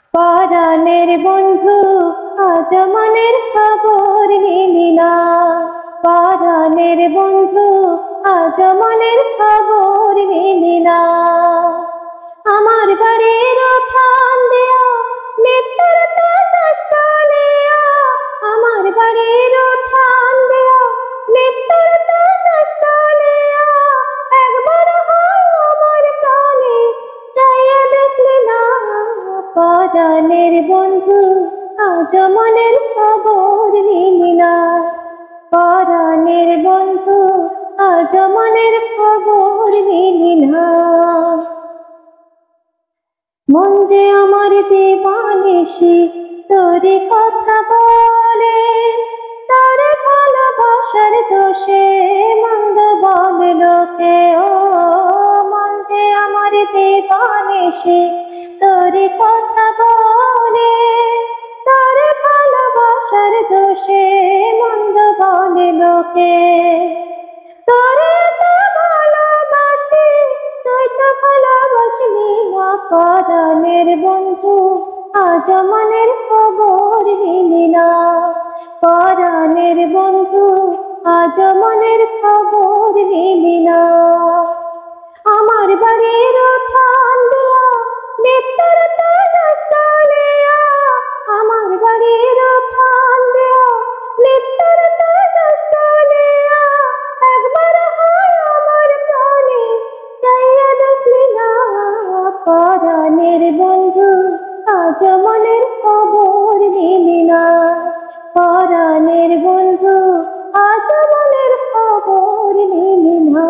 পরাণের বন্ধু আজ মনের খবর নিলি না। পরাণের বন্ধু আজ মনের খবর নিলি না। আমার বাড়ির উঠান দেয়া নিত্যর তটস্থলে, আমার বাড়ির উঠান দেয়া নিত্যর তটস্থলে, একবার হয় আমার প্রাণে চাইয়া দেখলি না। পরাণের বন্ধু আজ মনের খবর নিলি না। পরাণের বন্ধু আজ মনের খবর নিলি না। মন যে আমার দিবানিশি তোরে কথা বলে, তার ভালোবাসার দোষে মন্দ বলে লোকে। ও মন যে আমার দিবানিশি তোরে কথা বলে, তার ভালোবাসার দোষে মন্দ বলে লোকে। তোরে তো ভালোবাসি, তুই তো ভালোবাসলি না। পরাণের বন্ধু আজ মনের খবর নিলি না। পরাণের বন্ধু আজ মনের খবর নিলি না। আমার বাড়ির উঠান দেয়া নিত্যর তটস্থলে, আমার বাড়ির উঠান দেয়া নিত্যর তটস্থলে, একবার হয় আমার প্রাণে চাইয়া দেখলি না। পরাণের বন্ধু আজ মনের খবর নিলি না। পরাণের বন্ধু আজ মনের খবর নিলি না।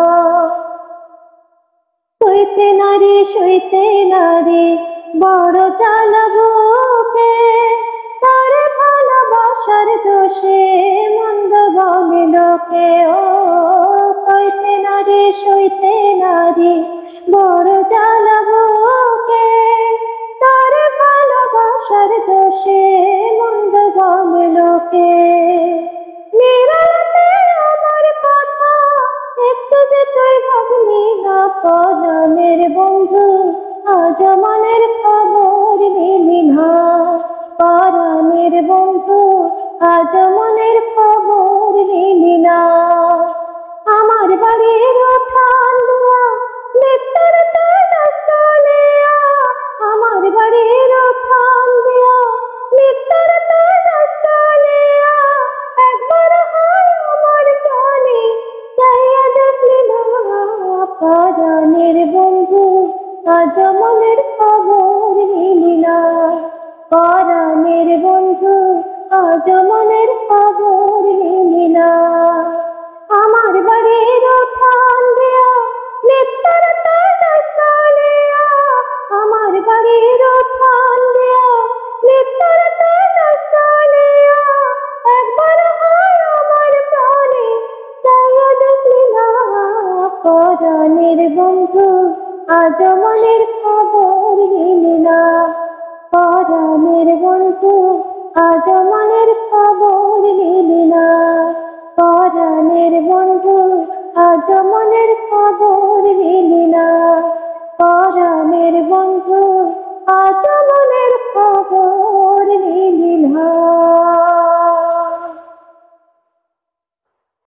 সইতে নারী সইতে নারী বড় জ্বালা বুকে, তার ভালোবাসার দোষে মন্দ বলে লোকে। ও সইতে নারী সইতে নারী বড় জ্বালা বুকে, তার ভালোবাসার দোষে মন্দ বলে লোকে। নিরালাতে আমার কথা একটু যে তুই ভাবলি না। পরাণের বন্ধু আজ মনের খবর নিলি না। পরাণের বন্ধু আজ মনের খবর নিলি না। আমার বাড়ির উঠান দেয়া নিত্যর তটস্থলে, আমার বাড়ির উঠান দেয়া নিত্যর তটস্থলে, একবার হয় আমার প্রাণে চাইয়া দেখলি না। পরাণের বন্ধু আজ মনের খবর নিলি না। পরাণের বন্ধু আজ মনের খবর নিলি না। আমার বাড়ির উঠান দেয়া নিত্যর তটস্থলে, আমার বাড়ির উঠান দেয়া নিত্যর তটস্থলে, একবার হয় আমার প্রাণে চাইয়া দেখলি না। পরাণের বন্ধু আজ মনের খবর নিলি না। পরাণের বন্ধু আজ মনের খবর নিলি না। পরাণের বন্ধু